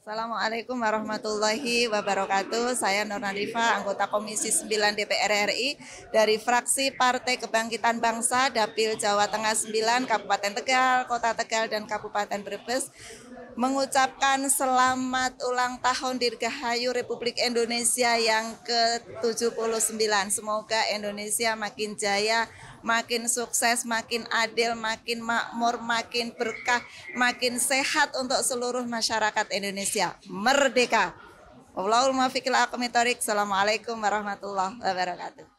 Assalamualaikum warahmatullahi wabarakatuh. Saya Nur Nadifa, anggota Komisi 9 DPR RI dari fraksi Partai Kebangkitan Bangsa, Dapil Jawa Tengah 9, Kabupaten Tegal, Kota Tegal, dan Kabupaten Brebes, mengucapkan selamat ulang tahun Dirgahayu Republik Indonesia yang ke-79. Semoga Indonesia makin jaya, makin sukses, makin adil, makin makmur, makin berkah, makin sehat untuk seluruh masyarakat Indonesia. Merdeka. Wallahul muwaffiq ila aqwamit thoriq. Assalamualaikum warahmatullahi wabarakatuh.